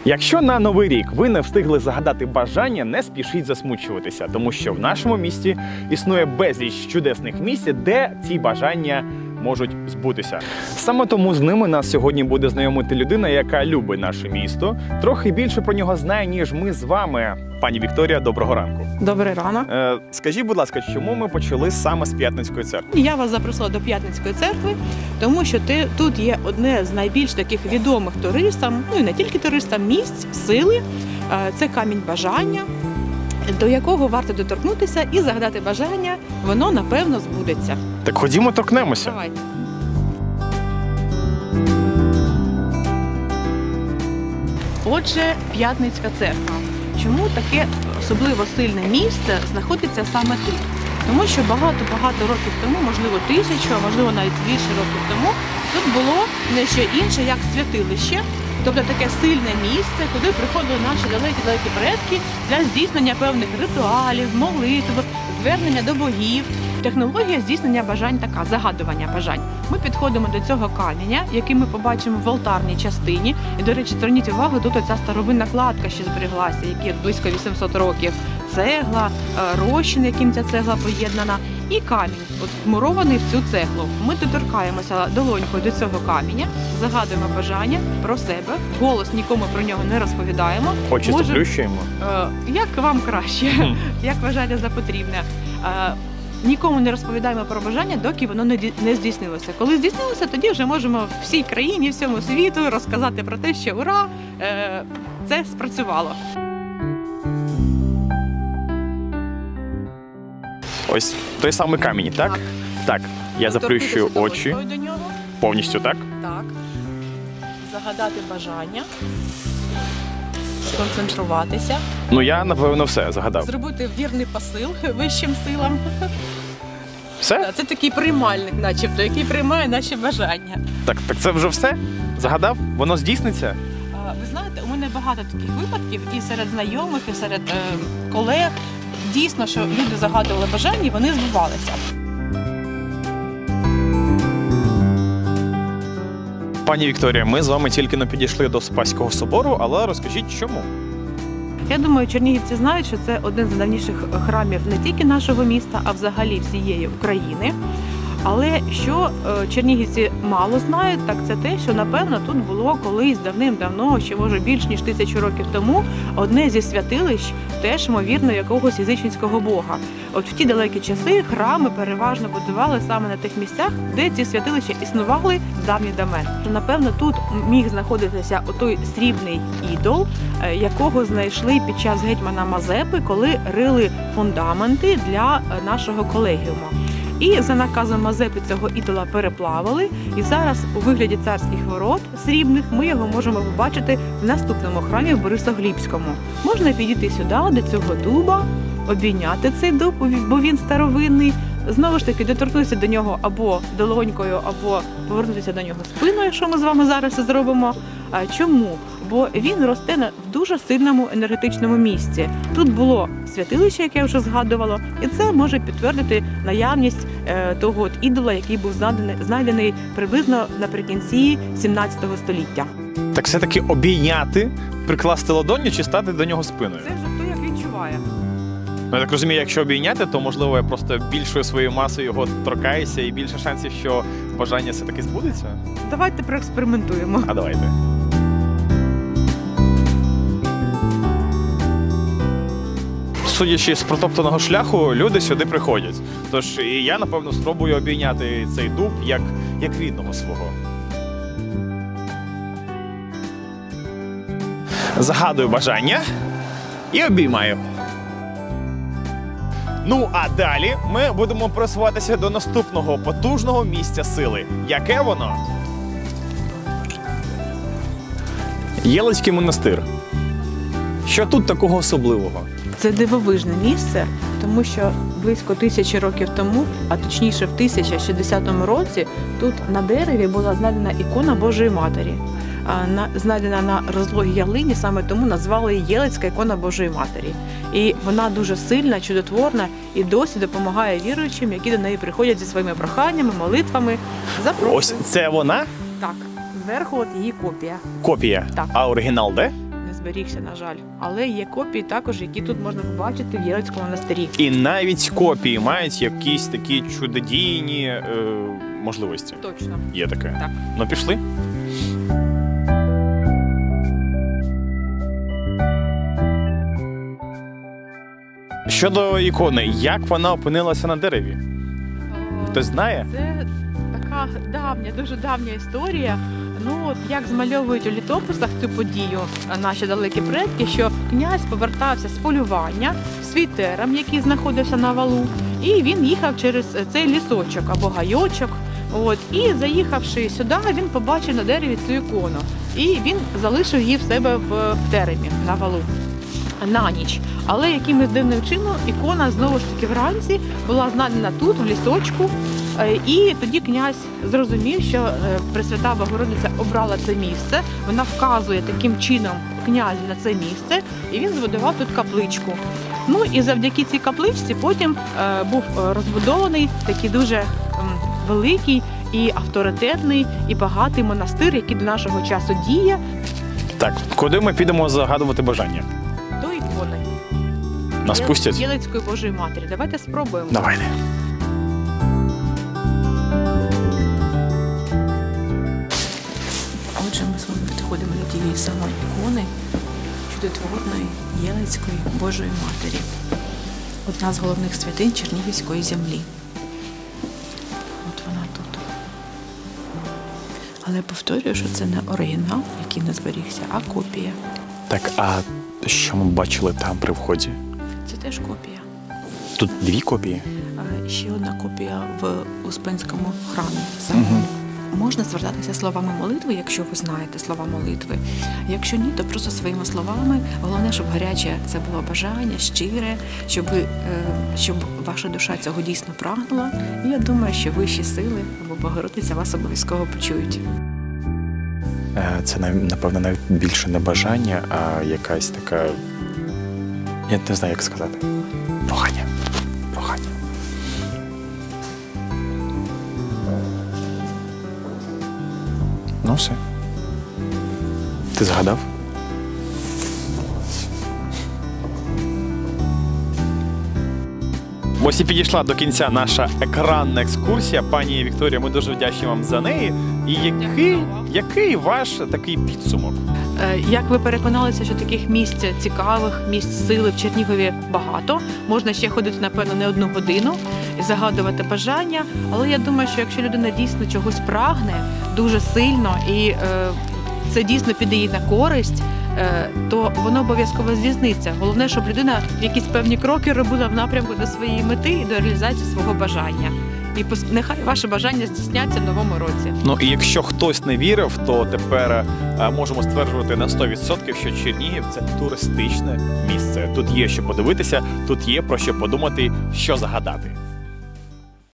Якщо на Новий рік ви не встигли загадати бажання, не спішіть засмучуватися, тому що в нашому місті існує безліч чудесних місць, де ці бажання можуть збутися. Саме тому з ними нас сьогодні буде знайомити людина, яка любить наше місто, трохи більше про нього знає, ніж ми з вами. Пані Вікторія, доброго ранку. Добрий ранок. Скажіть, будь ласка, чому ми почали саме з П'ятницької церкви? Я вас запросила до П'ятницької церкви, тому що тут є одне з найбільш таких відомих туристам, ну і не тільки туристам, місць, сили. Це камінь бажання, до якого варто доторкнутися і загадати бажання, воно, напевно, збудеться. Так ходімо, торкнемося. Давайте. Отже, П'ятницька церква. Чому таке особливо сильне місце знаходиться саме тут? Тому що багато років тому, можливо 1000, а можливо навіть більше років тому, тут було не що інше, як святилище. Тобто таке сильне місце, куди приходили наші далекі предки для здійснення певних ритуалів, молитв, звернення до богів. Технологія здійснення бажань така, загадування бажань. Ми підходимо до цього каменя, який ми побачимо в алтарній частині. І, до речі, зверніть увагу, тут оця старовинна кладка ще збереглася, які близько 800 років. Цегла, розчин, яким ця цегла поєднана, і камінь, от вмурований в цю цеглу. Ми доторкаємося долонькою до цього каменя, загадуємо бажання про себе, голос нікому про нього не розповідаємо. Очі заплющуємо? Як вам краще, як вважаєте за потрібне. Нікому не розповідаємо про бажання, доки воно не здійснилося. Коли здійснилося, тоді вже можемо всій країні, всьому світу розказати про те, що ура, це спрацювало. Ось той самий камінь, так? Так. Я заплющую очі. До нього. Повністю, так? Так. Загадати бажання. Сконцентруватися. Ну я, напевно, все загадав. Зробити вірний посил вищим силам. Все? Це такий приймальник, начебто, який приймає наші бажання. Так це вже все? Загадав? Воно здійсниться? Ви знаєте, у мене багато таких випадків і серед знайомих, і серед колег. Дійсно, що люди загадували бажання, і вони збувалися. Пані Вікторія, ми з вами тільки не підійшли до Спаського собору, але розкажіть, чому? Я думаю, чернігівці знають, що це один з найдавніших храмів не тільки нашого міста, а взагалі всієї України. Але що чернігівці мало знають, так це те, що, напевно, тут було колись давним-давно, ще, може, більш ніж 1000 років тому, одне зі святилищ, теж, ймовірно, якогось язичницького бога. От в ті далекі часи храми переважно будували саме на тих місцях, де ці святилища існували давні-давен. Напевно, тут міг знаходитися отой срібний ідол, якого знайшли під час гетьмана Мазепи, коли рили фундаменти для нашого колегіуму. І за наказом Мазепи цього ідола переплавили, і зараз у вигляді царських ворот срібних ми його можемо побачити в наступному храмі в Борисоглібському. Можна підійти сюди, до цього дуба, обійняти цей дуб, бо він старовинний, знову ж таки доторкнутися до нього або долонькою, або повернутися до нього спиною, що ми з вами зараз і зробимо. Чому? Бо він росте в дуже сильному енергетичному місці. Тут було святилище, яке я вже згадувала, і це може підтвердити наявність того ідола, який був знайдений приблизно наприкінці 17 століття. Так все-таки обійняти, прикласти ладонню чи стати до нього спиною? Це вже хто як відчуває. Ну, я так розумію, якщо обійняти, то, можливо, я просто більшою своєю масою його торкаюся і більше шансів, що бажання все-таки збудеться? Давайте проекспериментуємо. А давайте. Судячи з протоптаного шляху, люди сюди приходять. Тож і я, напевно, спробую обійняти цей дуб як рідного свого. Загадую бажання і обіймаю. Ну, а далі ми будемо просуватися до наступного потужного місця сили. Яке воно? Єлицький монастир. Що тут такого особливого? Це дивовижне місце, тому що близько 1000 років тому, а точніше в 1060 році, тут на дереві була знайдена ікона Божої Матері. Знайдена на розлогій ялині, саме тому назвали її Єлицька ікона Божої Матері. І вона дуже сильна, чудотворна і досі допомагає віруючим, які до неї приходять зі своїми проханнями, молитвами. Ось це вона? Так, зверху от її копія. Копія? Так. А оригінал де? не зберігся, на жаль. Але є копії також, які тут можна побачити в Єлицькому монастирі. І навіть копії мають якісь такі чудодійні можливості. Точно. Є таке. Так. Ну, пішли. Щодо ікони, як вона опинилася на дереві? Хтось знає? Це така давня, дуже давня історія. Ну, от як змальовують у літописах цю подію наші далекі предки, що князь повертався з полювання в свій терем, який знаходився на валу, і він їхав через цей лісочок або гайочок. От, і заїхавши сюди, він побачив на дереві цю ікону. І він залишив її в себе в теремі на валу на ніч. Але якимось дивним чином ікона знову ж таки вранці була знайдена тут, в лісочку. І тоді князь зрозумів, що Пресвята Богородиця обрала це місце. Вона вказує таким чином князю на це місце, і він збудував тут капличку. Ну і завдяки цій капличці потім був розбудований такий дуже великий і авторитетний, і багатий монастир, який до нашого часу діє. Так, куди ми підемо загадувати бажання? До ікони. Нас пустять? Єлицької Божої Матері. Давайте спробуємо. Давайте. Отже, ми з вами підходимо до тієї самої ікони чудотворної Єлицької Божої Матері. Одна з головних святинь Чернігівської землі. От вона тут. Але повторюю, що це не оригінал, який не зберігся, а копія. Так, а що ми бачили там при вході? Це теж копія. Тут дві копії? Ще одна копія в Успенському храмі. Можна звертатися словами молитви, якщо ви знаєте слова молитви. Якщо ні, то просто своїми словами. Головне, щоб гаряче це було бажання, щире, щоб ваша душа цього дійсно прагнула. І я думаю, що вищі сили або Богородиця вас обов'язково почують. Це, напевно, навіть більше не бажання, а якась така, я не знаю, як сказати, прохання. Прохання. Ну все. Ти згадав? Ось і підійшла до кінця наша екранна екскурсія. Пані Вікторія, ми дуже вдячні вам за неї. І який ваш такий підсумок? Як ви переконалися, що таких місць цікавих, місць сили в Чернігові багато. Можна ще ходити, напевно, не одну годину і загадувати бажання. Але я думаю, що якщо людина дійсно чогось прагне дуже сильно і це дійсно піде їй на користь, то воно обов'язково здійсниться. Головне, щоб людина якісь певні кроки робила в напрямку до своєї мети і до реалізації свого бажання. І нехай ваше бажання здійсняться в новому році. Ну і якщо хтось не вірив, то тепер можемо стверджувати на 100%, що Чернігів – це туристичне місце. Тут є що подивитися, тут є про що подумати, що загадати.